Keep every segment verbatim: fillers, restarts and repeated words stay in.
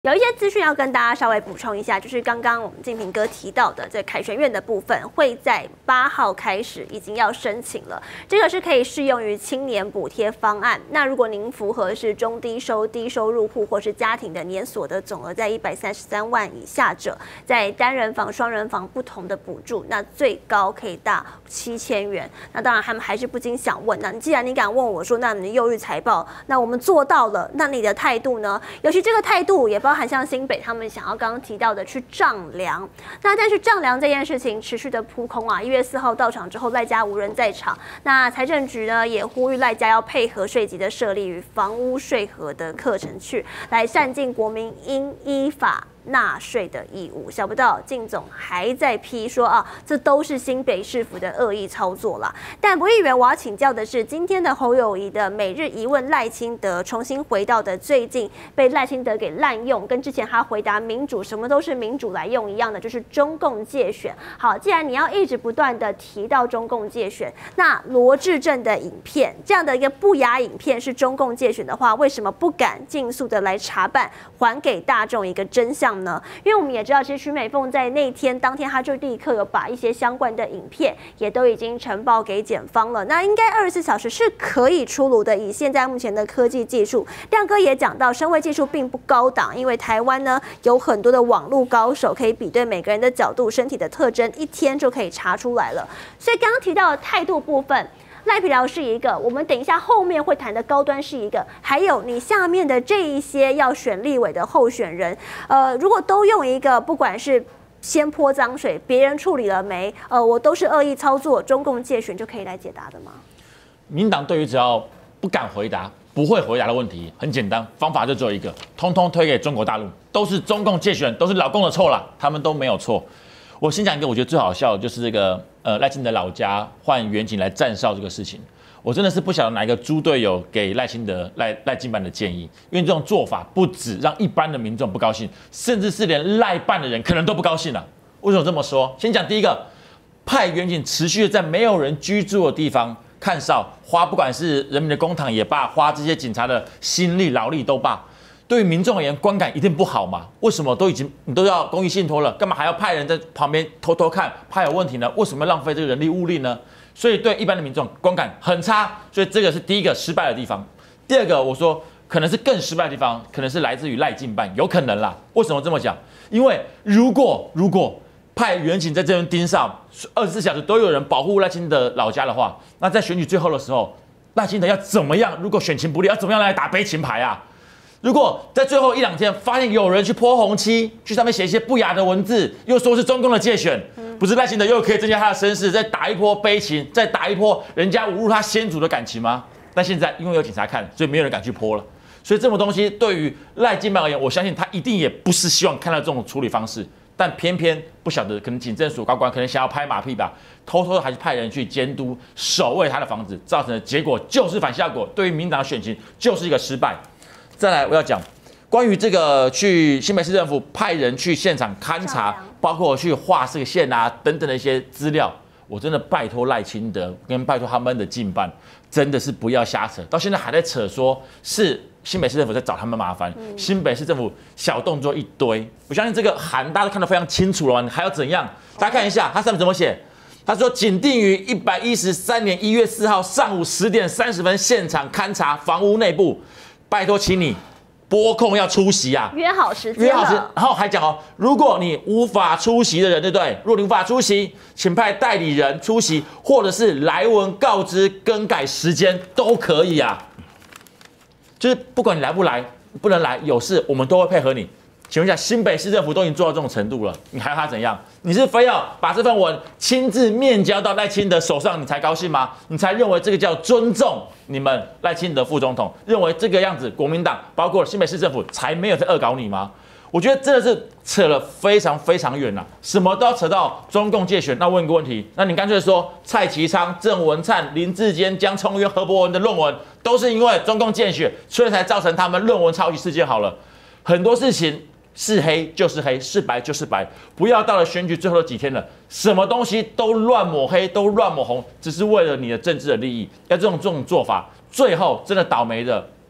有一些资讯要跟大家稍微补充一下，就是刚刚我们静平哥提到的这凯旋院的部分，会在八号开始已经要申请了。这个是可以适用于青年补贴方案。那如果您符合是中低收低收入户或是家庭的年所得总额在一百三十三万以下者，在单人房、双人房不同的补助，那最高可以达七千元。那当然他们还是不禁想问，那既然你敢问我说，那你的忧郁财报，那我们做到了，那你的态度呢？尤其这个态度也包。包含像新北他们想要刚刚提到的去丈量，那但是丈量这件事情持续的扑空啊！一月四号到场之后，赖家无人在场。那财政局呢也呼吁赖家要配合税级的设立与房屋税合的课程去来善尽国民应依法纳税的义务。想不到靳总还在批说啊，这都是新北市府的恶意操作啦。但不议员，我要请教的是，今天的侯友宜的每日一问赖清德重新回到的最近被赖清德给滥用，跟之前他回答民主什么都是民主来用一样的，就是中共介选。好，既然你要一直不断的提到中共介选，那罗志正的影片这样的一个不雅影片是中共介选的话，为什么不敢尽速的来查办，还给大众一个真相？呢？因为我们也知道，其实徐美凤在那天当天，她就立刻有把一些相关的影片也都已经呈报给检方了。那应该二十四小时是可以出炉的。以现在目前的科技技术，亮哥也讲到，声位技术并不高档，因为台湾呢有很多的网络高手可以比对每个人的角度、身体的特征，一天就可以查出来了。所以刚刚提到的态度部分。赖皮寮是一个，我们等一下后面会谈的高端是一个，还有你下面的这一些要选立委的候选人，呃，如果都用一个不管是先泼脏水，别人处理了没，呃，我都是恶意操作，中共介选就可以来解答的吗？ 民党对于只要不敢回答、不会回答的问题，很简单，方法就只有一个，通通推给中国大陆，都是中共介选，都是老共的错啦，他们都没有错。我先讲一个，我觉得最好笑的就是这个，呃，赖清德老家换远景来站哨这个事情，我真的是不晓得哪一个猪队友给赖清德、赖赖进办的建议，因为这种做法不止让一般的民众不高兴，甚至是连赖办的人可能都不高兴了。为什么这么说？先讲第一个，派远景持续的在没有人居住的地方看哨，花不管是人民的公帑也罢，花这些警察的心力劳力都罢。对于民众而言，观感一定不好嘛？为什么都已经你都要公益信托了，干嘛还要派人在旁边偷偷看，怕有问题呢？为什么要浪费这个人力物力呢？所以对一般的民众观感很差，所以这个是第一个失败的地方。第二个，我说可能是更失败的地方，可能是来自于赖进办，有可能啦。为什么这么讲？因为如果如果派远警在这边盯上二十四小时都有人保护赖清德老家的话，那在选举最后的时候，赖清德要怎么样？如果选情不利，要怎么样来打悲情牌啊？如果在最后一两天发现有人去泼红漆，去上面写一些不雅的文字，又说是中共的介选，不是赖清德又可以增加他的声势，再打一波悲情，再打一波人家侮辱他先祖的感情吗？但现在因为有警察看，所以没有人敢去泼了。所以这种东西对于赖进办而言，我相信他一定也不是希望看到这种处理方式，但偏偏不晓得，可能警政署高官可能想要拍马屁吧，偷偷的还是派人去监督守卫他的房子，造成的结果就是反效果，对于民党的选情就是一个失败。再来，我要讲关于这个去新北市政府派人去现场勘查，包括去画这个线啊等等的一些资料，我真的拜托赖清德跟拜托他们的进办，真的是不要瞎扯，到现在还在扯说是新北市政府在找他们麻烦，嗯、新北市政府小动作一堆，我相信这个函大家都看得非常清楚了，你还要怎样？大家看一下，他上面怎么写？他说，仅定于一百一十三年一月四号上午十点三十分现场勘查房屋内部。拜托，请你拨控要出席啊！ 约好时间， 约好时，然后还讲哦，如果你无法出席的人，对不对？如果你无法出席，请派代理人出席，或者是来文告知更改时间都可以啊。就是不管你来不来，不能来，有事我们都会配合你。请问一下，新北市政府都已经做到这种程度了，你还要他怎样？你是非要把这份文亲自面交到赖清德手上，你才高兴吗？你才认为这个叫尊重你们赖清德副总统，认为这个样子国民党包括新北市政府才没有在恶搞你吗？我觉得真的是扯了非常非常远了，什么都要扯到中共介选。那问一个问题，那你干脆说蔡其昌、郑文灿、林志坚、江聪渊、何博文的论文都是因为中共介选，所以才造成他们论文抄袭事件好了。很多事情是黑就是黑，是白就是白，不要到了选举最后的几天了，什么东西都乱抹黑，都乱抹红，只是为了你的政治的利益。要这种这种做法，最后真的倒霉的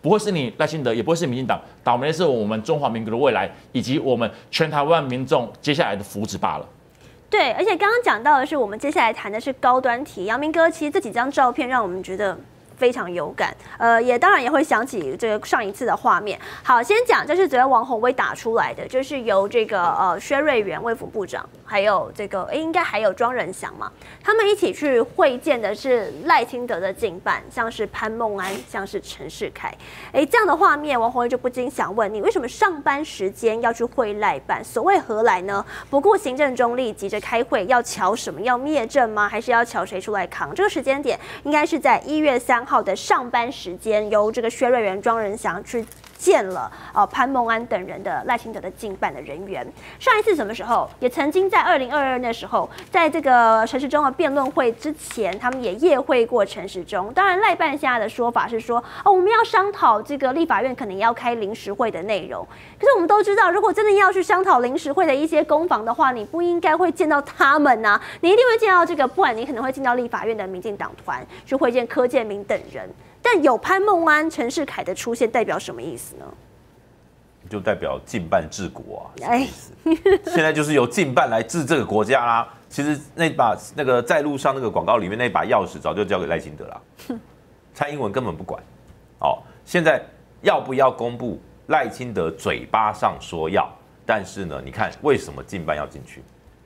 不会是你赖清德，也不会是民进党，倒霉的是我们中华民国的未来，以及我们全台湾民众接下来的福祉罢了。 对，而且刚刚讲到的是，我们接下来谈的是高端题。阳明哥，其实这几张照片让我们觉得非常有感，呃，也当然也会想起这个上一次的画面。好，先讲，这是昨天王宏威打出来的，就是由这个呃薛瑞元卫福部长，还有这个哎应该还有庄仁祥嘛，他们一起去会见的是赖清德的近办，像是潘孟安，像是陈世凯。哎，这样的画面，王宏威就不禁想问你，为什么上班时间要去会赖办？所谓何来呢？不顾行政中立，急着开会，要瞧什么？要灭政吗？还是要瞧谁出来扛？这个时间点应该是在一月三号的上班时间，由这个薛瑞元、庄仁祥去见了呃潘孟安等人的赖清德的近办的人员。上一次什么时候？也曾经在二零二二那时候，在这个陈时中的辩论会之前，他们也夜会过陈时中。当然，赖办现在的说法是说，哦，我们要商讨这个立法院可能要开临时会的内容。可是我们都知道，如果真的要去商讨临时会的一些攻防的话，你不应该会见到他们呐、啊，你一定会见到这个，不然你可能会见到立法院的民进党团，去会见柯建铭等人。但有潘孟安、陈世凯的出现，代表什么意思呢？ 就代表近办治国啊，什么意思？现在就是由近办来治这个国家啦。其实那把那个在路上那个广告里面那把钥匙早就交给赖清德啦，蔡英文根本不管。哦，现在要不要公布？赖清德嘴巴上说要，但是呢，你看为什么近办要进去？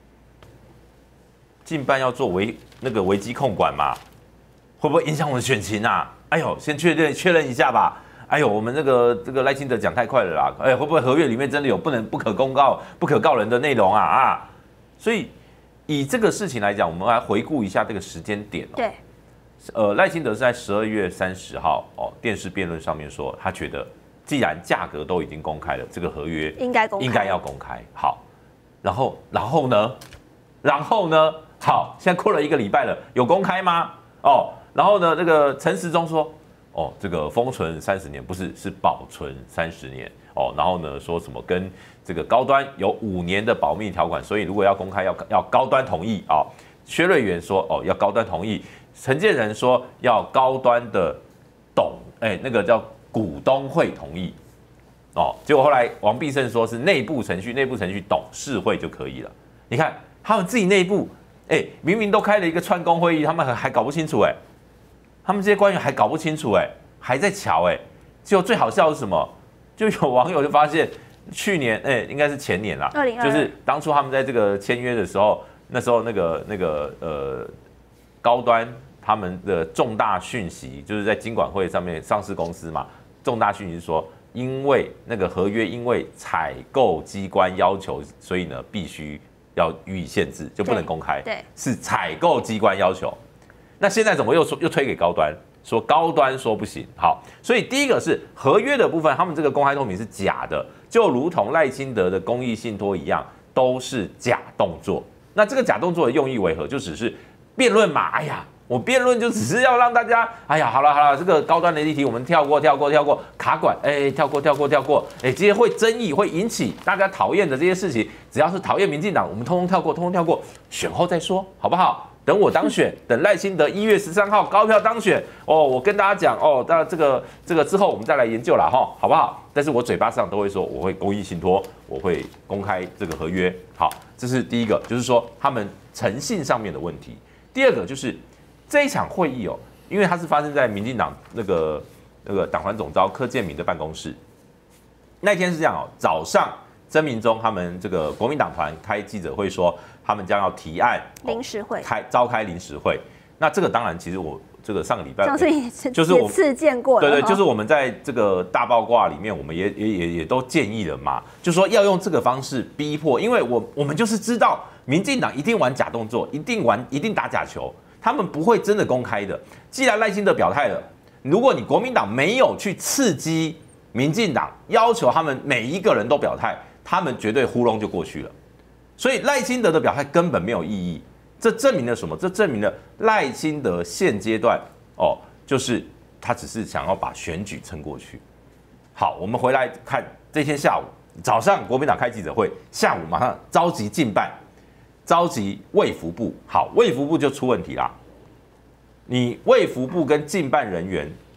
近办要做危那个危机控管嘛，会不会影响我们选情啊？哎呦，先确认确认一下吧。哎呦，我们这个这个赖清德讲太快了啦！哎，会不会合约里面真的有不能不可公告、不可告人的内容啊？啊，所以以这个事情来讲，我们来回顾一下这个时间点、哦。 对， 呃，赖清德是在十二月三十号哦电视辩论上面说，他觉得既然价格都已经公开了，这个合约应该公开， 应该要公开。好，然后然后呢？然后呢？好，现在过了一个礼拜了，有公开吗？哦，然后呢？这个陈时中说。哦，这个封存三十年不是，是保存三十年哦。然后呢，说什么跟这个高端有五年的保密条款，所以如果要公开要要高端同意啊、哦。薛瑞元说哦要高端同意，陈建仁说要高端的董哎那个叫股东会同意哦。结果后来王必胜说是内部程序，内部程序董事会就可以了。你看他们自己内部哎明明都开了一个串工会议，他们还还搞不清楚哎。他们这些官员还搞不清楚哎、欸，还在瞧哎、欸，结果最好笑的是什么？就有网友就发现，去年哎、欸，应该是前年啦，就是当初他们在这个签约的时候，那时候那个那个呃高端他们的重大讯息，就是在金管会上面上市公司嘛，重大讯息是说，因为那个合约因为采购机关要求，所以呢必须要予以限制，就不能公开， 对， 是采购机关要求。那现在怎么又说又推给高端？说高端说不行。好，所以第一个是合约的部分，他们这个公开透明是假的，就如同赖清德的公益信托一样，都是假动作。那这个假动作的用意为何？就只是辩论嘛。哎呀，我辩论就只是要让大家，哎呀，好了好了，这个高端的议题我们跳过跳过跳过，卡管，哎，跳过跳过跳过，哎，这些会争议会引起大家讨厌的这些事情，只要是讨厌民进党，我们通通跳过，通通跳过，选后再说，好不好？等我当选，等赖清德一月十三号高票当选哦，我跟大家讲哦，那这个这个之后我们再来研究啦哈，好不好？但是我嘴巴上都会说我会公益信托，我会公开这个合约。好，这是第一个，就是说他们诚信上面的问题。第二个就是这一场会议哦，因为它是发生在民进党那个那个党团总召柯建铭的办公室。那天是这样哦，早上曾明忠他们这个国民党团开记者会说。他们将要提案临时会开召开临时会，那这个当然，其实我这个上个礼拜上次也就是我次见过了， 对对，就是我们在这个大爆卦里面，我们也也也也都建议了嘛，就说要用这个方式逼迫，因为我我们就是知道民进党一定玩假动作，一定玩一定打假球，他们不会真的公开的。既然赖清德表态了，如果你国民党没有去刺激民进党，要求他们每一个人都表态，他们绝对糊弄就过去了。所以赖清德的表态根本没有意义，这证明了什么？这证明了赖清德现阶段哦，就是他只是想要把选举撑过去。好，我们回来看这天下午，早上国民党开记者会，下午马上召集进办，召集卫福部。好，卫福部就出问题啦。你卫福部跟进办人员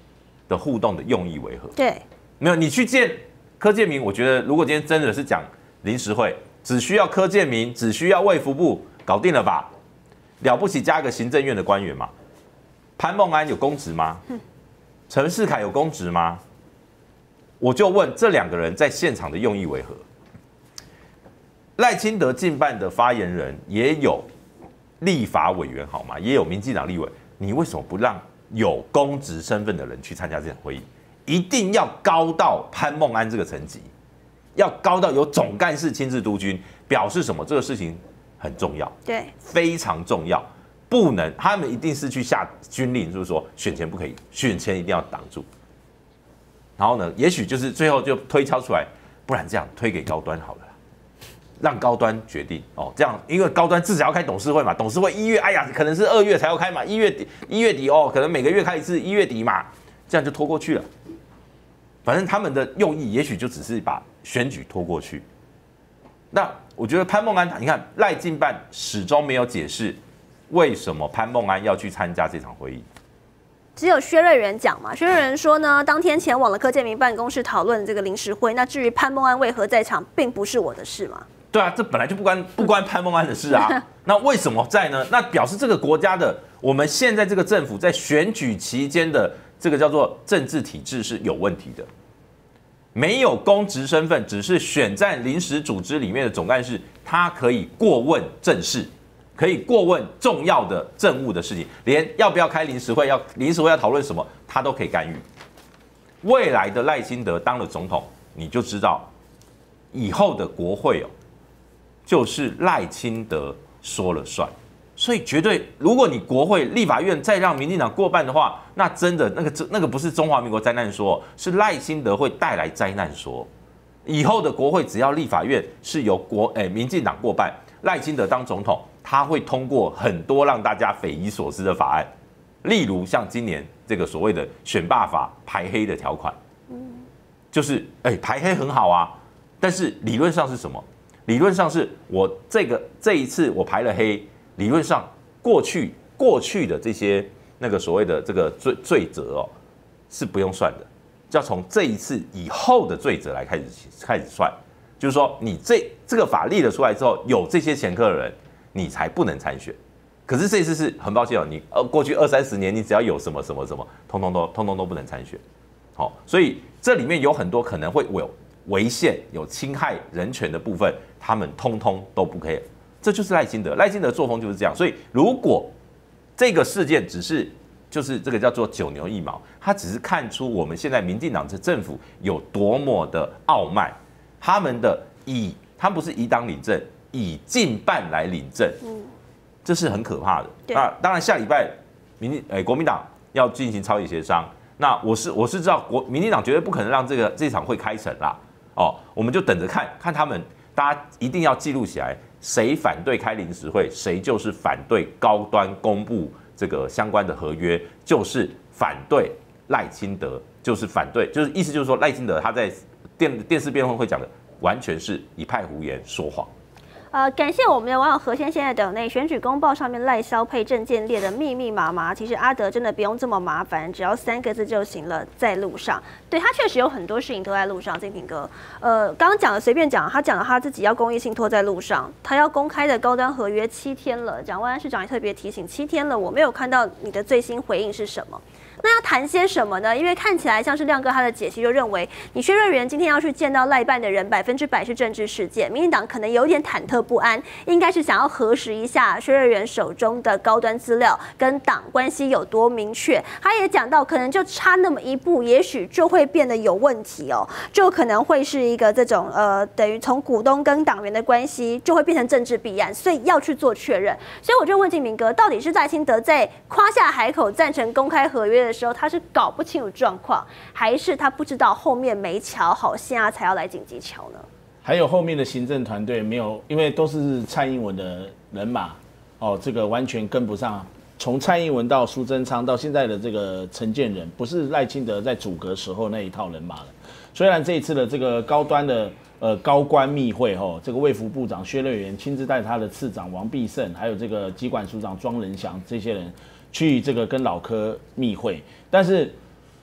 的互动的用意为何？ 对， 没有你去见柯建铭，我觉得如果今天真的是讲临时会，只需要柯建铭，只需要卫福部搞定了吧？了不起加个行政院的官员嘛？潘孟安有公职吗？陈世凯有公职吗？我就问这两个人在现场的用意为何？赖清德近办的发言人也有立法委员好吗？也有民进党立委，你为什么不让有公职身份的人去参加这场会议？一定要高到潘孟安这个层级，要高到有总干事亲自督军，表示什么？这个事情很重要， 对， 非常重要，不能他们一定是去下军令，就是说选前不可以，选前一定要挡住。然后呢，也许就是最后就推敲出来，不然这样推给高端好了。让高端决定哦，这样，因为高端至少要开董事会嘛，董事会一月，哎呀，可能是二月才要开嘛，一月底，一月底哦，可能每个月开一次，一月底嘛，这样就拖过去了。反正他们的用意也许就只是把选举拖过去。那我觉得潘孟安，你看赖进办始终没有解释为什么潘孟安要去参加这场会议。 只有薛瑞元讲嘛，薛瑞元说呢，当天前往了柯建铭办公室讨论这个临时会。那至于潘孟安为何在场，并不是我的事嘛。 对啊，这本来就不关不关潘孟安的事啊。那为什么在呢？那表示这个国家的我们现在这个政府在选举期间的这个叫做政治体制是有问题的。没有公职身份，只是选战临时组织里面的总干事，他可以过问政事，可以过问重要的政务的事情，连要不要开临时会，要临时会要讨论什么，他都可以干预。未来的赖清德当了总统，你就知道以后的国会哦。就是赖清德说了算，所以绝对，如果你国会立法院再让民进党过半的话，那真的那个那个不是中华民国灾难说，是赖清德会带来灾难说。以后的国会只要立法院是由国诶、欸、民进党过半，赖清德当总统，他会通过很多让大家匪夷所思的法案，例如像今年这个所谓的选罢法排黑的条款，就是哎、欸、排黑很好啊，但是理论上是什么？理论上是我这个这一次我排了黑，理论上过去过去的这些那个所谓的这个罪罪责哦是不用算的，要从这一次以后的罪责来开始开始算，就是说你这这个法立了出来之后，有这些前科的人，你才不能参选。可是这一次是很抱歉哦，你呃过去二三十年你只要有什么什么什么，通通都通通都不能参选。好，所以这里面有很多可能会有违宪、有侵害人权的部分。他们通通都不可以，这就是赖清德。赖清德作风就是这样。所以，如果这个事件只是就是这个叫做九牛一毛，他只是看出我们现在民进党这政府有多么的傲慢，他们的以他不是以党领政，以近办来领政，这是很可怕的。那当然，下礼拜民进诶国民党要进行朝野协商，那我是我是知道国民进党绝对不可能让这个这场会开成啦。哦，我们就等着看看他们。大家一定要记录起来，谁反对开临时会，谁就是反对高端公布这个相关的合约，就是反对赖清德，就是反对，就是意思就是说赖清德他在电电视辩论会讲的，完全是一派胡言说谎。 呃，感谢我们的网友何先现在等内选举公报上面赖萧配证件列的密密麻麻，其实阿德真的不用这么麻烦，只要三个字就行了，在路上。对他确实有很多事情都在路上，金平哥，呃，刚刚讲的随便讲，他讲了他自己要公益信托在路上，他要公开的高端合约七天了，蒋万安市长也特别提醒七天了，我没有看到你的最新回应是什么。那要谈些什么呢？因为看起来像是亮哥他的解析就认为，你薛瑞元今天要去见到赖办的人，百分之百是政治事件。民进党可能有点忐忑不安，应该是想要核实一下薛瑞元手中的高端资料跟党关系有多明确。他也讲到，可能就差那么一步，也许就会变得有问题哦，就可能会是一个这种呃，等于从股东跟党员的关系就会变成政治弊案，所以要去做确认。所以我就问敬明哥，到底是赖清德在夸下海口赞成公开合约的时候，他是搞不清楚状况，还是他不知道后面没瞧好，现在才要来紧急瞧呢？ 还有后面的行政团队没有，因为都是蔡英文的人马，哦，这个完全跟不上。从蔡英文到苏贞昌到现在的这个陈建仁，不是赖清德在组阁时候那一套人马了。虽然这一次的这个高端的呃高官密会吼，这个卫福部长薛瑞元亲自带他的次长王必胜，还有这个疾管署长庄仁祥这些人去这个跟老柯密会，但是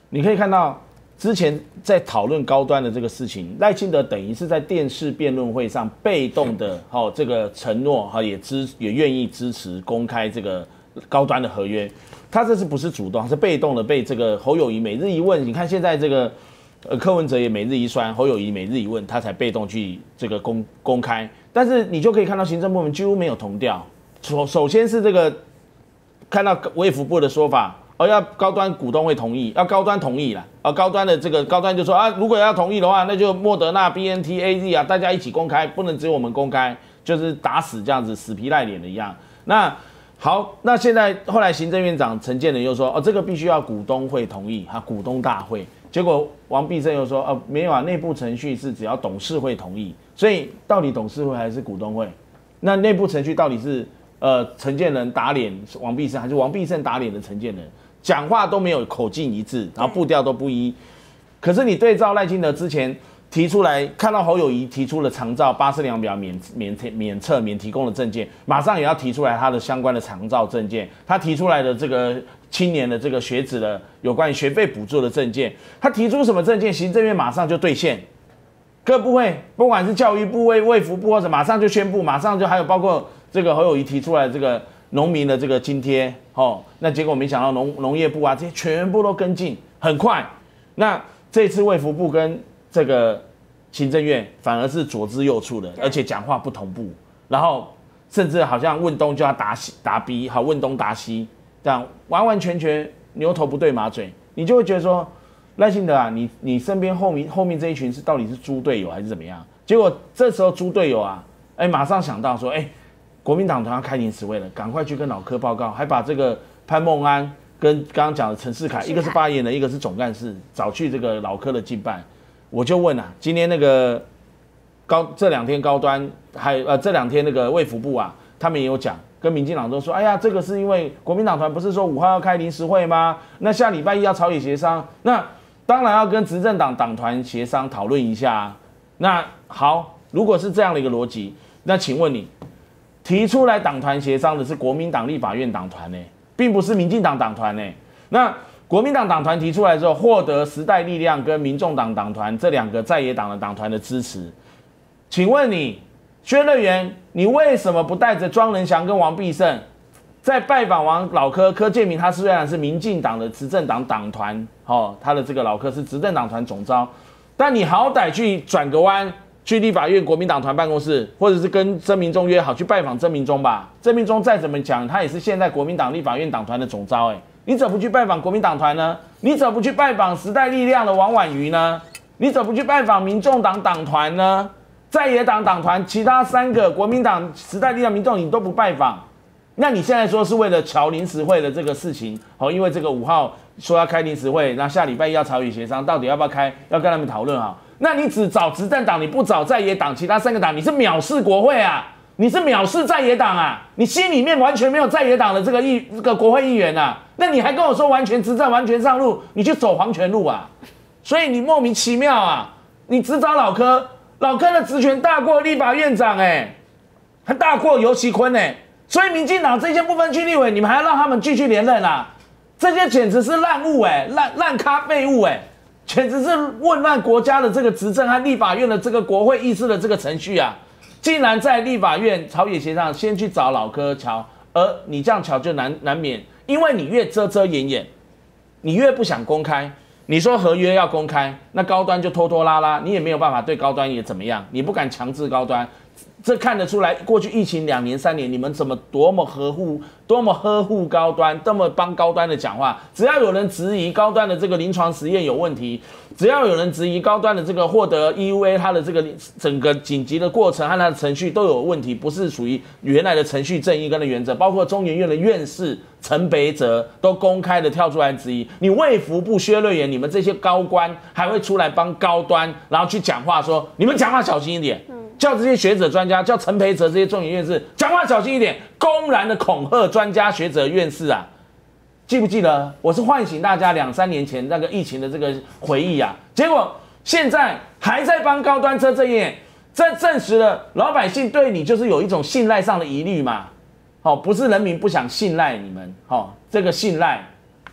你可以看到之前在讨论高端的这个事情，赖清德等于是在电视辩论会上被动的，好、哦、这个承诺，哈、哦、也支也愿意支持公开这个高端的合约。他这次不是主动，是被动的被这个侯友宜每日一问。你看现在这个呃柯文哲也每日一酸，侯友宜每日一问，他才被动去这个公公开。但是你就可以看到行政部门几乎没有同调。首首先是这个看到卫福部的说法。哦，要高端股东会同意，要高端同意啦。哦，高端的这个高端就说啊，如果要同意的话，那就莫德纳、B N T、A Z 啊，大家一起公开，不能只有我们公开，就是打死这样子，死皮赖脸的一样。那好，那现在后来行政院长陈建仁又说，哦，这个必须要股东会同意，哈，股东大会。结果王必胜又说，哦，没有啊，内部程序是只要董事会同意，所以到底董事会还是股东会？那内部程序到底是呃陈建仁打脸王必胜，还是王必胜打脸的陈建仁？讲话都没有口径一致，然后步调都不一。可是你对照赖清德之前提出来，看到侯友宜提出了长照八四量表免免免测免提供的证件，马上也要提出来他的相关的长照证件。他提出来的这个青年的这个学子的有关于学费补助的证件，他提出什么证件，行政院马上就兑现。各部会不管是教育部、卫卫福部或者马上就宣布，马上就还有包括这个侯友宜提出来的这个。农民的这个津贴，哦，那结果没想到农农业部啊，这些全部都跟进，很快。那这次卫福部跟这个行政院反而是左支右绌的，而且讲话不同步，然后甚至好像问东就要答西答逼，好问东答西，这样完完全全牛头不对马嘴，你就会觉得说赖清德啊，你你身边后面后面这一群是到底是猪队友还是怎么样？结果这时候猪队友啊，哎、欸，马上想到说，哎、欸。国民党团要开临时会了，赶快去跟老柯报告，还把这个潘孟安跟刚刚讲的陈世凯，一个是发言人，一个是总干事，找去这个老柯的进办。我就问啊，今天那个高这两天高端还呃这两天那个卫福部啊，他们也有讲，跟民进党都说，哎呀，这个是因为国民党团不是说五号要开临时会吗？那下礼拜一要朝野协商，那当然要跟执政党党团协商讨论一下啊。那好，如果是这样的一个逻辑，那请问你？提出来党团协商的是国民党立法院党团呢，并不是民进党党团呢。那国民党党团提出来之后，获得时代力量跟民众党党团这两个在野党的党团的支持。请问你，薛瑞元，你为什么不带着庄仁祥跟王必胜，在拜访完老柯柯建铭，他虽然是民进党的执政党党团，哦，他的这个老柯是执政党团总召，但你好歹去转个弯。去立法院国民党团办公室，或者是跟曾明忠约好去拜访曾明忠吧。曾明忠再怎么讲，他也是现在国民党立法院党团的总召，哎，你怎么不去拜访国民党团呢？你怎么不去拜访时代力量的王婉瑜呢？你怎么不去拜访民众党党团呢？在野党党团其他三个国民党、时代力量、民众你都不拜访，那你现在说是为了乔临时会的这个事情，好，因为这个五号说要开临时会，那下礼拜一要朝野协商，到底要不要开？要跟他们讨论啊。那你只找执政党，你不找在野党，其他三个党，你是藐视国会啊！你是藐视在野党啊！你心里面完全没有在野党的这个议这个国会议员啊！那你还跟我说完全执政、完全上路，你去走黄泉路啊！所以你莫名其妙啊！你只找老柯，老柯的职权大过立法院长哎、欸，还大过游锡堃哎，所以民进党这些不分区立委，你们还要让他们继续连任啊？这些简直是烂物哎、欸，烂烂咖废物哎、欸！简直是混乱国家的这个执政和立法院的这个国会议事的这个程序啊！竟然在立法院朝野协商先去找老柯瞧，而你这样瞧就难难免，因为你越遮遮掩掩，你越不想公开。你说合约要公开，那高端就拖拖拉拉，你也没有办法对高端也怎么样，你不敢强制高端。这看得出来，过去疫情两年三年，你们怎么多么呵护、多么呵护高端，多么帮高端的讲话。只要有人质疑高端的这个临床实验有问题，只要有人质疑高端的这个获得 E U A 它的这个整个紧急的过程和它的程序都有问题，不是属于原来的程序正义跟的原则，包括中研院的院士陈培哲都公开的跳出来质疑。你卫福部薛瑞元，你们这些高官还会出来帮高端，然后去讲话说，你们讲话小心一点。叫这些学者专家，叫陈培哲这些中研院士讲话小心一点，公然的恐吓专家学者院士啊！记不记得？我是唤醒大家两三年前那个疫情的这个回忆啊，结果现在还在帮高端遮遮掩掩，这证实了老百姓对你就是有一种信赖上的疑虑嘛。好、哦，不是人民不想信赖你们，好、哦，这个信赖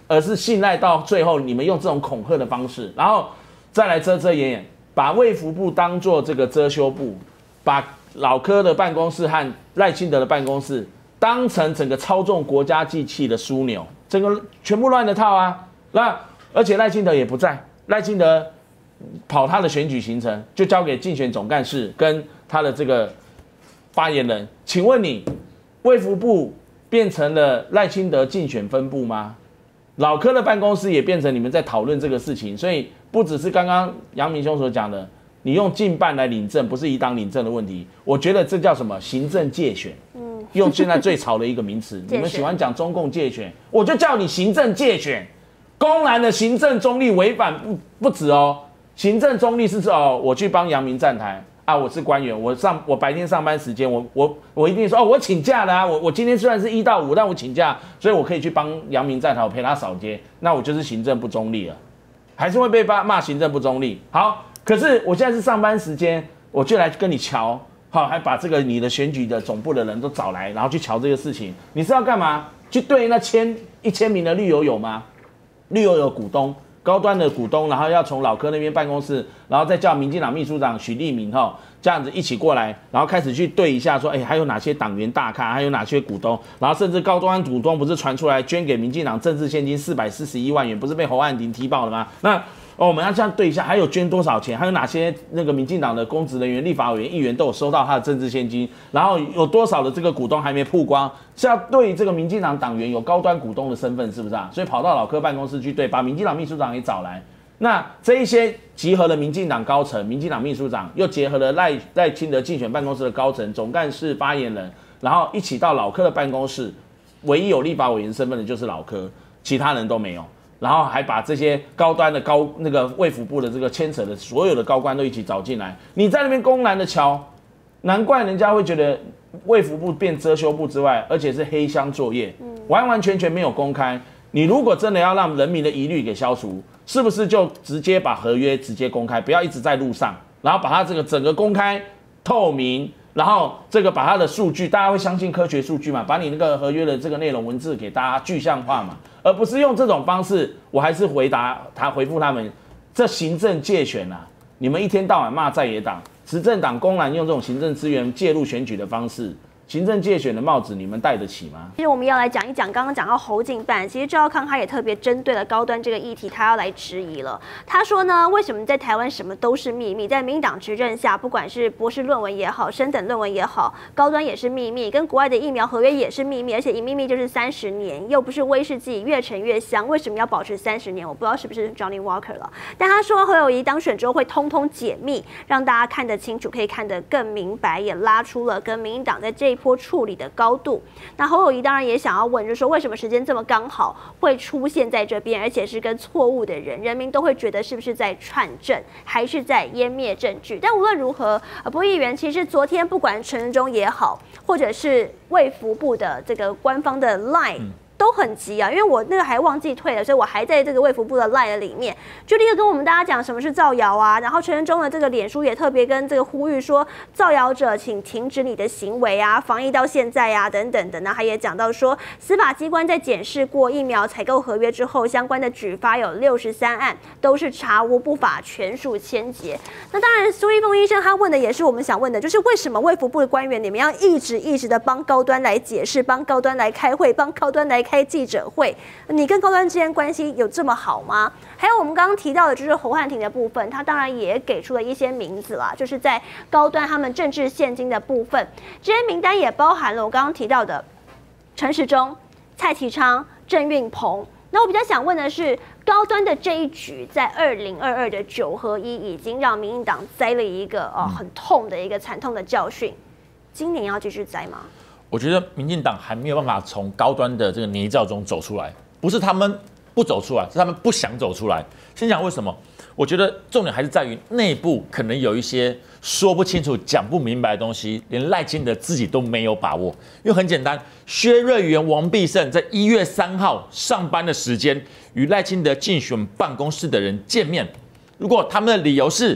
而是信赖到最后，你们用这种恐吓的方式，然后再来遮遮掩掩，把卫福部当做这个遮羞布，把老柯的办公室和赖清德的办公室当成整个操纵国家机器的枢纽，整个全部乱了套啊！那而且赖清德也不在，赖清德跑他的选举行程，就交给竞选总干事跟他的这个发言人。请问你，卫福部变成了赖清德竞选分部吗？老柯的办公室也变成你们在讨论这个事情，所以不只是刚刚阳明兄所讲的，你用近办来领证，不是一党领证的问题。我觉得这叫什么行政介选？嗯，用现在最潮的一个名词，你们喜欢讲中共介选，我就叫你行政介选。公然的行政中立违反不不止哦，行政中立是说哦，我去帮阳明站台啊，我是官员，我上我白天上班时间，我我我一定说哦，我请假了啊，我我今天虽然是一到五，但我请假，所以我可以去帮阳明站台，我陪他扫街，那我就是行政不中立了，还是会被骂骂行政不中立。好，可是我现在是上班时间，我就来跟你瞧，好，还把这个你的选举的总部的人都找来，然后去瞧这个事情，你是要干嘛？去对那千一千名的绿友友吗？绿友友股东。高端的股东，然后要从老柯那边办公室，然后再叫民进党秘书长许立明哈这样子一起过来，然后开始去对一下说，哎，还有哪些党员大咖，还有哪些股东，然后甚至高端股东不是传出来捐给民进党政治现金四百四十一万元，不是被侯汉廷踢爆了吗？那哦，我们要这样对一下，还有捐多少钱，还有哪些那个民进党的公职人员、立法委员、议员都有收到他的政治现金，然后有多少的这个股东还没曝光，是要对这个民进党党员有高端股东的身份，是不是啊？所以跑到老柯办公室去对，把民进党秘书长也找来。那这一些集合了民进党高层、民进党秘书长，又结合了赖赖清德竞选办公室的高层、总干事、发言人，然后一起到老柯的办公室，唯一有立法委员身份的就是老柯，其他人都没有。然后还把这些高端的高那个卫福部的这个牵扯的所有的高官都一起找进来，你在那边公然的瞧，难怪人家会觉得卫福部变遮羞布之外，而且是黑箱作业，完完全全没有公开。你如果真的要让人民的疑虑给消除，是不是就直接把合约直接公开，不要一直在路上，然后把它这个整个公开透明，然后这个把它的数据，大家会相信科学数据嘛？把你那个合约的这个内容文字给大家具象化嘛？而不是用这种方式，我还是回答他回复他们，这行政介选啊，你们一天到晚骂在野党，执政党公然用这种行政资源介入选举的方式。行政介选的帽子，你们戴得起吗？ 其实我们要来讲一讲，刚刚讲到侯进办，其实赵少康他也特别针对了高端这个议题，他要来质疑了。他说呢，为什么在台湾什么都是秘密？在民进党执政下，不管是博士论文也好，升等论文也好，高端也是秘密，跟国外的疫苗合约也是秘密，而且一秘密就是三十年，又不是威士忌，越陈越香，为什么要保持三十年？我不知道是不是 Johnny Walker 了。但他说侯友宜当选之后会通通解密，让大家看得清楚，可以看得更明白，也拉出了跟民进党在这一波处理的高度。那侯友宜当然也想要问，就是说为什么时间这么刚好会出现在这边，而且是跟错误的人，人民都会觉得是不是在串证，还是在湮灭证据？但无论如何，波议员其实昨天不管陈时中也好，或者是卫福部的这个官方的 line。嗯都很急啊，因为我那个还忘记退了，所以我还在这个卫福部的 line 里面，就立刻跟我们大家讲什么是造谣啊。然后陈时中的这个脸书也特别跟这个呼吁说，造谣者请停止你的行为啊，防疫到现在啊等等的。那他也讲到说，司法机关在检视过疫苗采购合约之后，相关的举发有六十三案，都是查无不法，全数签结。那当然，苏一凤医生他问的也是我们想问的，就是为什么卫福部的官员你们要一直一直的帮高端来解释，帮高端来开会，帮高端来开记者会，你跟高端之间关系有这么好吗？还有我们刚刚提到的就是侯汉廷的部分，他当然也给出了一些名字啦，就是在高端他们政治现金的部分，这些名单也包含了我刚刚提到的陈时中、蔡其昌、郑运鹏。那我比较想问的是，高端的这一局在二零二二的九合一已经让民进党栽了一个哦很痛的一个惨痛的教训，今年要继续栽吗？ 我觉得民进党还没有办法从高端的这个泥沼中走出来，不是他们不走出来，是他们不想走出来。先讲为什么？我觉得重点还是在于内部可能有一些说不清楚、讲不明白的东西，连赖清德自己都没有把握。因为很简单，薛瑞元、王必胜在一月三号上班的时间与赖清德竞选办公室的人见面，如果他们的理由是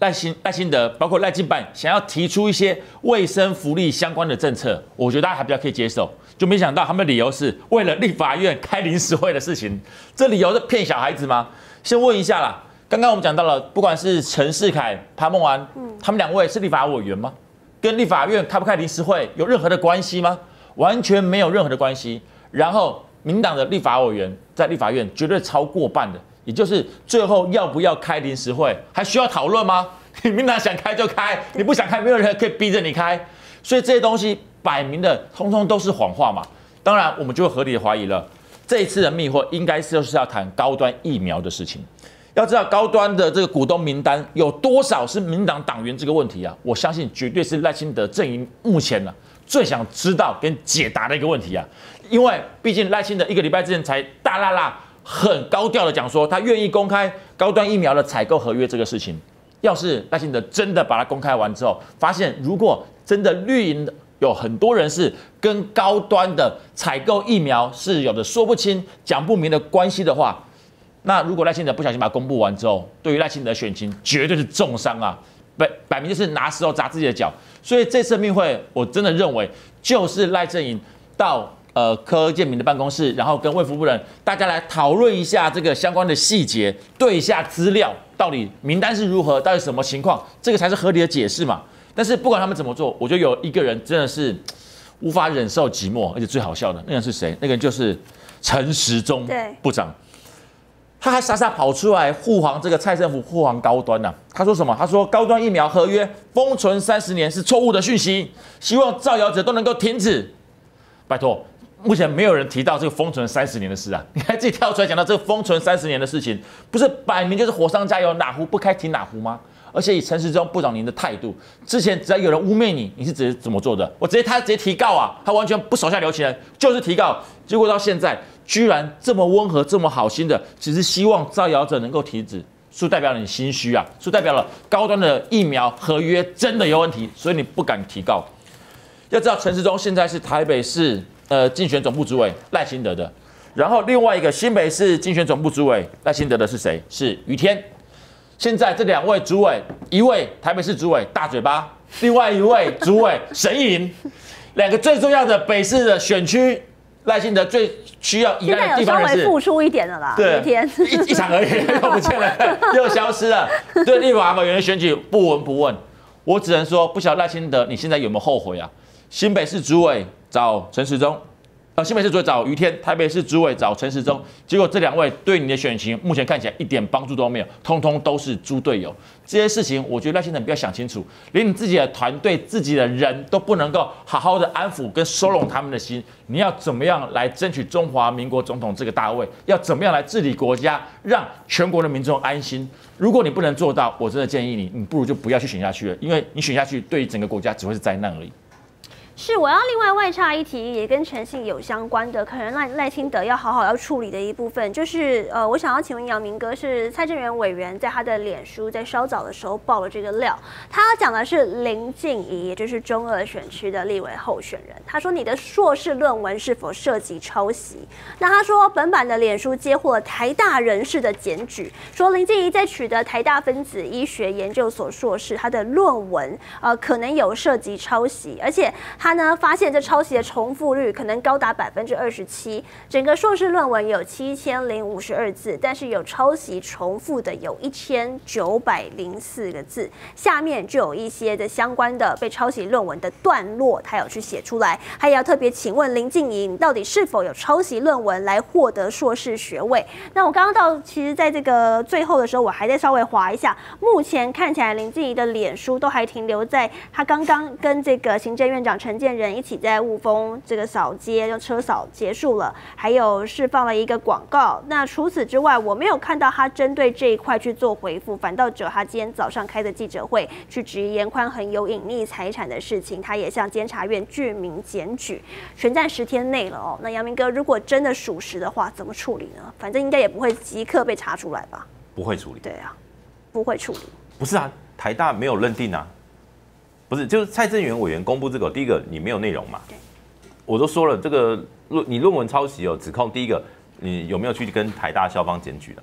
赖清赖清德，包括赖清办想要提出一些卫生福利相关的政策，我觉得大家还比较可以接受。就没想到他们的理由是为了立法院开临时会的事情，这理由是骗小孩子吗？先问一下啦，刚刚我们讲到了，不管是陈世凯、潘孟安，他们两位是立法委员吗？跟立法院开不开临时会有任何的关系吗？完全没有任何的关系。然后民党的立法委员在立法院绝对超过半的，也就是最后要不要开临时会，还需要讨论吗？你民党想开就开，你不想开，没有人可以逼着你开。所以这些东西摆明的，通通都是谎话嘛。当然，我们就会合理的怀疑了，这一次的密会应该是就是要谈高端疫苗的事情。要知道高端的这个股东名单有多少是民党党员这个问题啊，我相信绝对是赖清德阵营目前呢、啊、最想知道跟解答的一个问题啊。因为毕竟赖清德一个礼拜之前才大辣辣很高调的讲说，他愿意公开高端疫苗的采购合约这个事情。要是赖清德真的把它公开完之后，发现如果真的绿营有很多人是跟高端的采购疫苗是有的说不清、讲不明的关系的话，那如果赖清德不小心把它公布完之后，对于赖清德的选情绝对是重伤啊，摆摆明就是拿石头砸自己的脚。所以这次密会，我真的认为就是赖阵营到呃柯建铭的办公室，然后跟卫福部人大家来讨论一下这个相关的细节，对一下资料，到底名单是如何，到底什么情况，这个才是合理的解释嘛。但是不管他们怎么做，我觉得有一个人真的是无法忍受寂寞，而且最好笑的那个人是谁？那个人就是陈时中部长。他还傻傻跑出来护航这个蔡政府，护航高端呐、啊。他说什么？他说高端疫苗合约封存三十年是错误的讯息，希望造谣者都能够停止。拜托，目前没有人提到这个封存三十年的事啊！你还自己跳出来讲到这个封存三十年的事情，不是摆明就是火上加油，哪壶不开提哪壶吗？而且以陈时中部长您的态度，之前只要有人污蔑你，你是直接怎么做的？我直接他直接提告啊，他完全不手下留情，就是提告。结果到现在居然这么温和、这么好心的，只是希望造谣者能够停止，是代表了你心虚啊，是代表了高端的疫苗合约真的有问题，所以你不敢提告。要知道陈时中现在是台北市呃竞选总部主委赖清德的，然后另外一个新北市竞选总部主委赖清德的是谁？是于天。现在这两位主委，一位台北市主委大嘴巴，另外一位主委神隐，两个最重要的北市的选区，赖清德最需要依赖的地方人士， 现在有稍微付出一点了啦， 对， 一天一一场而已，又不见了，又消失了。对立法委员的选举不闻不问，我只能说，不晓得赖清德你现在有没有后悔啊？新北市主委找陈时中。呃，新北市主委找于天，台北市主委找陈时中，结果这两位对你的选情目前看起来一点帮助都没有，通通都是猪队友。这些事情，我觉得赖清德不要想清楚，连你自己的团队、自己的人都不能够好好的安抚跟收拢他们的心。你要怎么样来争取中华民国总统这个大位？要怎么样来治理国家，让全国的民众安心？如果你不能做到，我真的建议你，你不如就不要去选下去了，因为你选下去对于整个国家只会是灾难而已。 是，我要另外外插一题，也跟诚信有相关的，可能赖赖清德要好好要处理的一部分，就是呃，我想要请问阳明哥，是蔡正元委员在他的脸书在稍早的时候爆了这个料，他讲的是林静怡，也就是中二选区的立委候选人，他说你的硕士论文是否涉及抄袭？那他说本版的脸书接获了台大人士的检举，说林静怡在取得台大分子医学研究所硕士，他的论文呃可能有涉及抄袭，而且他呢发现这抄袭的重复率可能高达百分之二十七，整个硕士论文有七千零五十二字，但是有抄袭重复的有一千九百零四个字，下面就有一些的相关的被抄袭论文的段落，他有去写出来。还要特别请问林静怡，你到底是否有抄袭论文来获得硕士学位？那我刚刚到，其实在这个最后的时候，我还在稍微滑一下，目前看起来林静怡的脸书都还停留在他刚刚跟这个行政院长陈建仁一起在雾峰这个扫街，用车扫结束了，还有释放了一个广告。那除此之外，我没有看到他针对这一块去做回复，反倒只有他今天早上开的记者会去质疑严宽恒有隐匿财产的事情，他也向监察院具名检举，选战十天内了哦。那阳明哥，如果真的属实的话，怎么处理呢？反正应该也不会即刻被查出来吧？ 不会处理。 对啊，不会处理。 不是啊，台大没有认定啊。不是，就是蔡正元委员公布这个，第一个你没有内容嘛，我都说了，这个论你论文抄袭哦，指控第一个你有没有去跟台大校方检举了？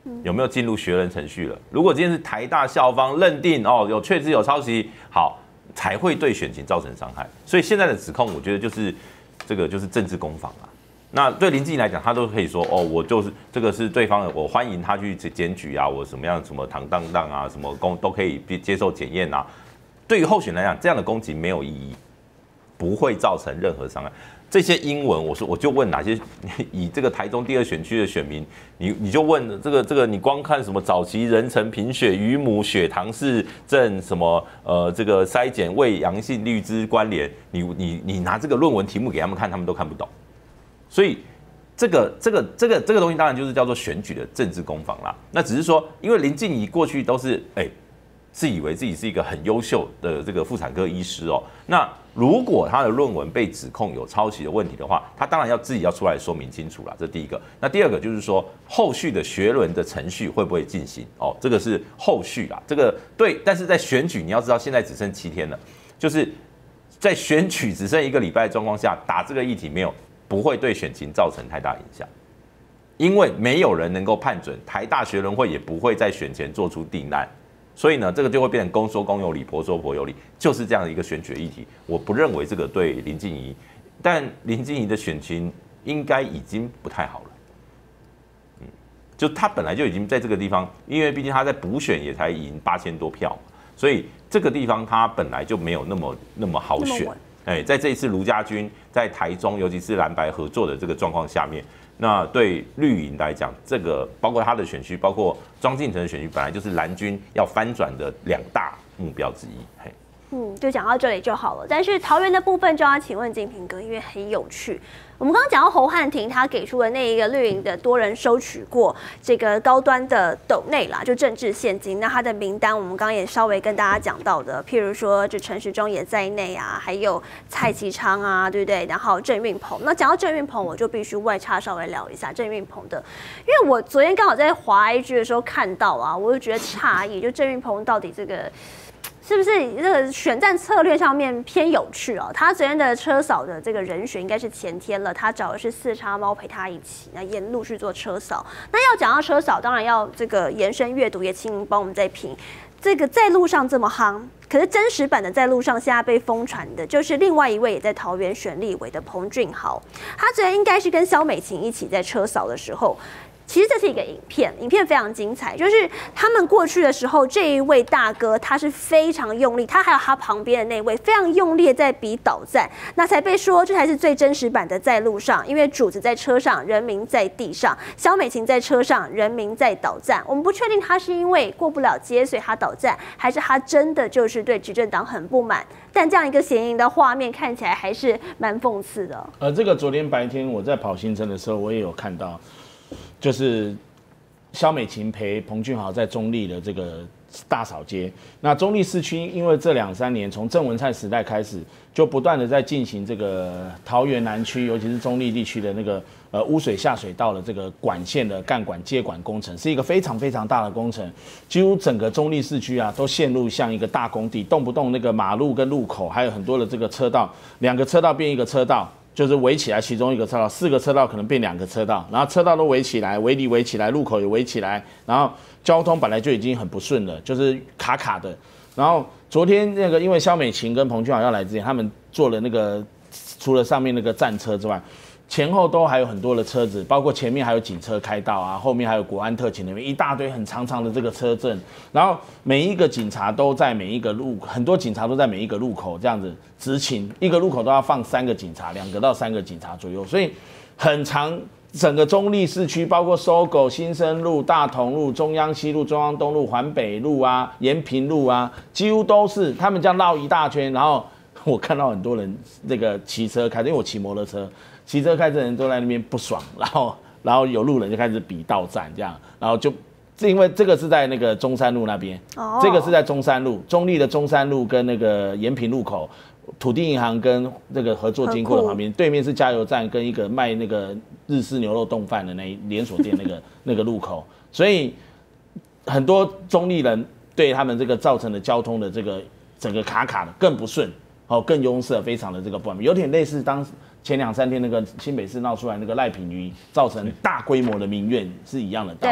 有没有进入学人程序了？如果今天是台大校方认定哦有确知有抄袭，好才会对选情造成伤害。所以现在的指控，我觉得就是这个就是政治攻防啊。那对林志颖来讲，他都可以说哦，我就是这个是对方的，我欢迎他去检举啊，我什么样什么坦荡荡啊，什么公都可以接受检验啊。对于候选人来讲，这样的攻击没有意义，不会造成任何伤害。这些英文，我说我就问哪些以这个台中第二选区的选民，你你就问这个这个，你光看什么早期人成贫血、鱼母血糖是正什么呃这个筛检胃阳性率之关联，你你你拿这个论文题目给他们看，他们都看不懂。所以这个这个这个这个东西当然就是叫做选举的政治攻防啦。那只是说，因为林静怡过去都是哎、欸、自以为自己是一个很优秀的这个妇产科医师哦。那如果他的论文被指控有抄袭的问题的话，他当然要自己要出来说明清楚啦。这第一个。那第二个就是说，后续的学伦的程序会不会进行？哦，这个是后续啦。这个对，但是在选举，你要知道现在只剩七天了，就是在选举只剩一个礼拜的状况下，打这个议题没有。不会对选情造成太大影响，因为没有人能够判准，台大学伦会也不会在选前做出定案，所以呢，这个就会变成公说公有理，婆说婆有理，就是这样的一个选举议题。我不认为这个对林静怡，但林静怡的选情应该已经不太好了，嗯，就他本来就已经在这个地方，因为毕竟他在补选也才赢八千多票，所以这个地方他本来就没有那么那么好选。哎，在这一次卢家军在台中，尤其是蓝白合作的这个状况下面，那对绿营来讲，这个包括他的选区，包括庄敬诚的选区，本来就是蓝军要翻转的两大目标之一。嘿， 嗯，就讲到这里就好了。但是桃园的部分就要请问金平哥，因为很有趣。我们刚刚讲到侯汉廷，他给出的那一个绿营的多人收取过这个高端的斗内啦，就政治现金。那他的名单，我们刚刚也稍微跟大家讲到的，譬如说这陈时中也在内啊，还有蔡其昌啊，对不对？然后郑运鹏。那讲到郑运鹏，我就必须外插稍微聊一下郑运鹏的，因为我昨天刚好在滑 I G 的时候看到啊，我就觉得诧异，就郑运鹏到底这个。是不是这个选战策略上面偏有趣哦？他昨天的车扫的这个人选应该是前天了，他找的是四叉猫陪他一起，那沿路去做车扫。那要讲到车扫，当然要这个延伸阅读，也请您帮我们再评这个在路上这么夯，可是真实版的在路上现在被疯传的，就是另外一位也在桃园选立委的彭俊豪，他昨天应该是跟萧美琴一起在车扫的时候。其实这是一个影片，影片非常精彩。就是他们过去的时候，这一位大哥他是非常用力，他还有他旁边的那位非常用力在比倒站，那才被说这才是最真实版的在路上，因为主子在车上，人民在地上，萧美琴在车上，人民在倒站。我们不确定他是因为过不了街所以他倒站，还是他真的就是对执政党很不满。但这样一个显影的画面看起来还是蛮讽刺的。 呃，这个昨天白天我在跑行程的时候，我也有看到。就是萧美琴陪彭俊豪在中立的这个大扫街。那中立市区因为这两三年从郑文灿时代开始，就不断的在进行这个桃园南区，尤其是中立地区的那个呃污水下水道的这个管线的干管接管工程，是一个非常非常大的工程。几乎整个中立市区啊，都陷入像一个大工地，动不动那个马路跟路口，还有很多的这个车道，两个车道变一个车道。就是围起来，其中一个车道，四个车道可能变两个车道，然后车道都围起来，围篱围起来，路口也围起来，然后交通本来就已经很不顺了，就是卡卡的。然后昨天那个，因为萧美琴跟彭俊豪要来之前，他们做了那个，除了上面那个战车之外，前后都还有很多的车子，包括前面还有警车开道啊，后面还有国安特勤那边一大堆很长长的这个车阵，然后每一个警察都在每一个路，很多警察都在每一个路口这样子执勤，一个路口都要放三个警察，两个到三个警察左右，所以很长。整个中立市区，包括搜狗、新生路、大同路、中央西路、中央东路、环北路啊、延平路啊，几乎都是他们这样绕一大圈，然后我看到很多人那个骑车开，因为我骑摩托车。骑车开车的人都在那边不爽，然后然后有路人就开始比倒站这样，然后就因为这个是在那个中山路那边，哦、这个是在中山路，中立的中山路跟那个延平路口，土地银行跟那个合作金库的旁边，对面是加油站跟一个卖那个日式牛肉冻饭的那连锁店那个那个路口，所以很多中立人对他们这个造成的交通的这个整个卡卡的更不顺，哦，更拥塞，非常的这个不完美，有点类似当前两三天那个新北市闹出来那个赖品妤造成大规模的民怨是一样的道理。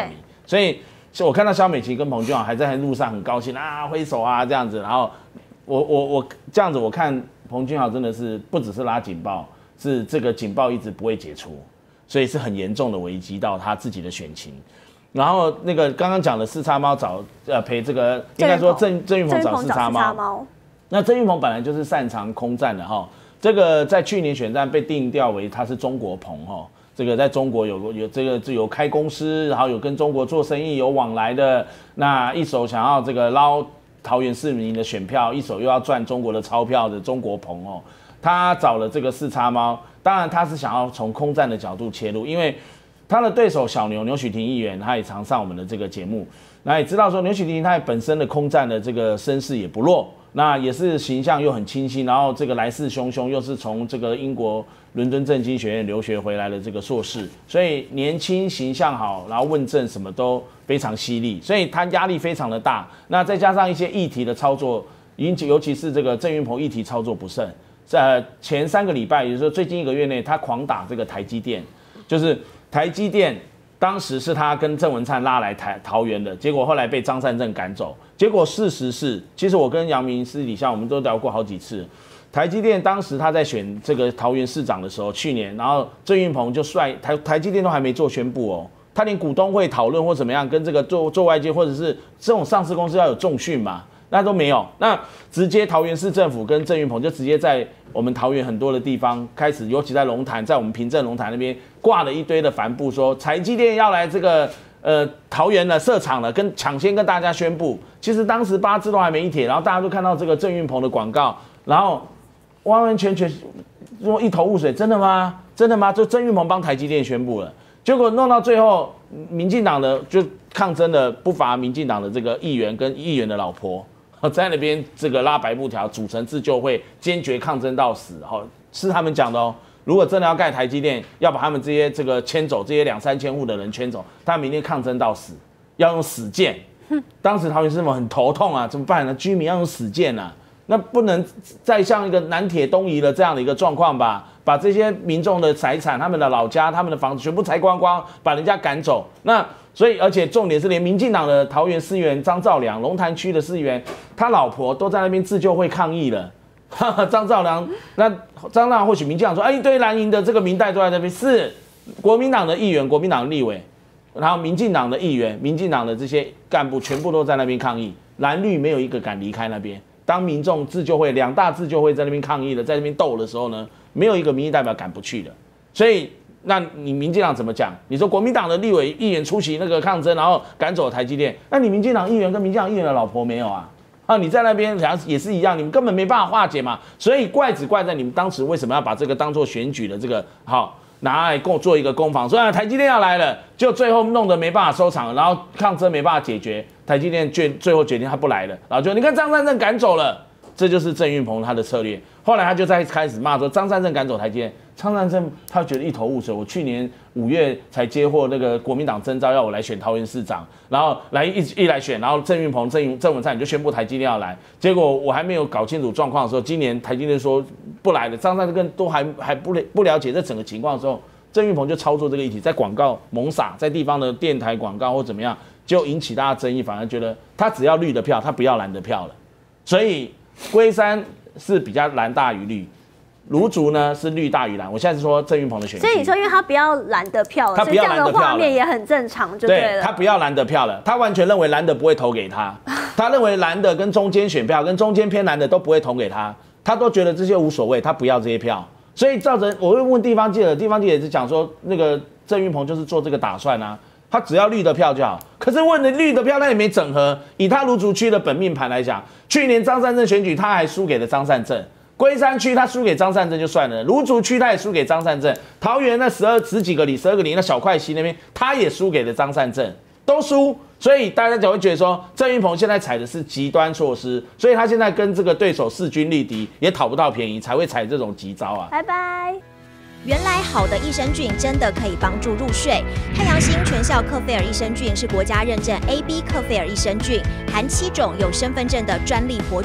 所以我看到萧美琴跟彭俊豪还在路上很高兴啊，挥手啊这样子，然后我我我这样子，我看彭俊豪真的是不只是拉警报，是这个警报一直不会解除，所以是很严重的危及到他自己的选情。然后那个刚刚讲的四叉猫找呃陪这个，应该说郑郑运鹏找四叉猫。那郑运鹏本来就是擅长空战的哈，这个在去年选战被定调为他是中国鹏哈，这个在中国有有这个有开公司，然后有跟中国做生意有往来的，那一手想要这个捞桃园市民的选票，一手又要赚中国的钞票的中国鹏哦，他找了这个四叉猫，当然他是想要从空战的角度切入，因为他的对手小牛牛许婷议员，他也常上我们的这个节目，那也知道说牛许婷他本身的空战的这个声势也不弱，那也是形象又很清晰，然后这个来势汹汹，又是从这个英国伦敦政经学院留学回来的这个硕士，所以年轻形象好，然后问政什么都非常犀利，所以他压力非常的大。那再加上一些议题的操作，尤其是这个郑运鹏议题操作不慎，在前三个礼拜，也就是说最近一个月内，他狂打这个台积电，就是台积电当时是他跟郑文灿拉来台桃园的，结果后来被张善政赶走。结果事实是，其实我跟杨明私底下我们都聊过好几次，台积电当时他在选这个桃园市长的时候，去年，然后郑运鹏就率台台积电都还没做宣布哦，他连股东会讨论或怎么样，跟这个做做外界或者是这种上市公司要有重讯嘛。那都没有，那直接桃园市政府跟郑运鹏就直接在我们桃园很多的地方开始，尤其在龙潭，在我们平镇龙潭那边挂了一堆的帆布，说台积电要来这个呃桃园了设厂了，跟抢先跟大家宣布。其实当时八字都还没一帖，然后大家都看到这个郑运鹏的广告，然后完完全全说一头雾水，真的吗？真的吗？就郑运鹏帮台积电宣布了，结果弄到最后，民进党的就抗争的不乏民进党的这个议员跟议员的老婆。在那边这个拉白布条，组成自救会，坚决抗争到死，哈，是他们讲的哦。如果真的要盖台积电，要把他们这些这个迁走，这些两三千户的人迁走，他们明天抗争到死，要用死剑。当时桃园市民很头痛啊，怎么办呢？居民要用死剑啊，那不能再像一个南铁东移的这样的一个状况吧？把这些民众的财产、他们的老家、他们的房子全部拆光光，把人家赶走，那。所以，而且重点是，连民进党的桃园市议员张兆良，龙潭区的市议员，他老婆都在那边自救会抗议了。张兆良，那张兆良或许民进党说，哎，一堆蓝营的这个民代都在那边，是国民党的议员、国民党的立委，然后民进党的议员、民进党的这些干部全部都在那边抗议，蓝绿没有一个敢离开那边。当民众自救会两大自救会在那边抗议的，在那边斗的时候呢，没有一个民意代表敢不去的，所以。那你民进党怎么讲？你说国民党的立委议员出席那个抗争，然后赶走台积电，那你民进党议员跟民进党议员的老婆没有啊？啊，你在那边好像也是一样，你们根本没办法化解嘛。所以怪只怪在你们当时为什么要把这个当做选举的这个好拿来做做一个攻防？虽然台积电要来了，就最后弄得没办法收场，然后抗争没办法解决，台积电决最后决定他不来了，然后就你看张善政赶走了，这就是郑运鹏他的策略。后来他就在开始骂说张善政赶走台积电。张善政他觉得一头雾水，我去年五月才接获那个国民党征召要我来选桃园市长，然后来一一来选，然后郑运鹏、郑郑文灿你就宣布台积电要来，结果我还没有搞清楚状况的时候，今年台积电说不来了，张善政都还还不不了解这整个情况的时候，郑运鹏就操作这个议题，在广告猛撒，在地方的电台广告或怎么样，就引起大家争议，反而觉得他只要绿的票，他不要蓝的票了，所以龟山是比较蓝大于绿。卢竹呢是绿大于蓝，我现在是说郑运鹏的选区。 所以你说，因为他不要蓝的票了， 他不要蓝的票了， 所以这样的画面也很正常，就对了。 对，他不要蓝的票了，他完全认为蓝的不会投给他，他认为蓝的跟中间选票跟中间偏蓝的都不会投给他，他都觉得这些无所谓，他不要这些票。所以照着我会问地方记者，地方记者是讲说，那个郑运鹏就是做这个打算啊，他只要绿的票就好。可是问了绿的票，他也没整合。以他芦竹区的本命盘来讲，去年张善政选举他还输给了张善政。龟山区他输给张善政就算了，芦竹区他也输给张善政，桃园那十二十几个里、十二个里那小块溪那边他也输给了张善政，都输，所以大家就会觉得说郑运鹏现在采的是极端措施，所以他现在跟这个对手势均力敌，也讨不到便宜，才会采这种急招啊。 拜拜。 原来好的益生菌真的可以帮助入睡。太阳星全效克菲尔益生菌是国家认证 A B 克菲尔益生菌，含七种有身份证的专利活菌，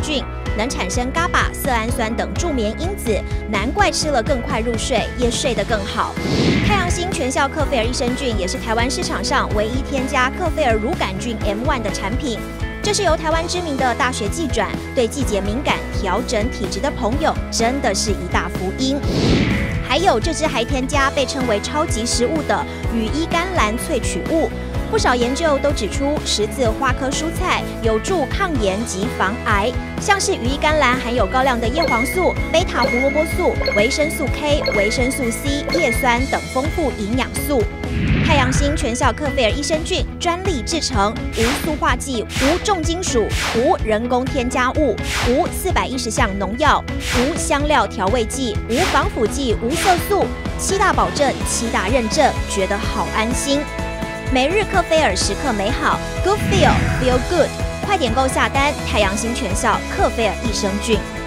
能产生 G A B A、色氨酸等助眠因子，难怪吃了更快入睡，也睡得更好。太阳星全效克菲尔益生菌也是台湾市场上唯一添加克菲尔乳杆菌 M 一 的产品。这是由台湾知名的大学季转，对季节敏感、调整体质的朋友，真的是一大福音。还有这支还添加被称为超级食物的羽衣甘蓝萃取物。不少研究都指出，十字花科蔬菜有助抗炎及防癌，像是羽衣甘蓝含有高量的叶黄素、贝塔胡萝卜素、维生素 K、维生素 C、叶酸等丰富营养素。太阳星全效克菲尔益生菌专利制成，无塑化剂、无重金属、无人工添加物、无四百一十项农药、无香料调味剂、无防腐剂、无色素，七大保证、七大认证，觉得好安心。每日克菲尔时刻美好 ，Good Feel Feel Good， 快点购下单！太阳星全效克菲尔益生菌。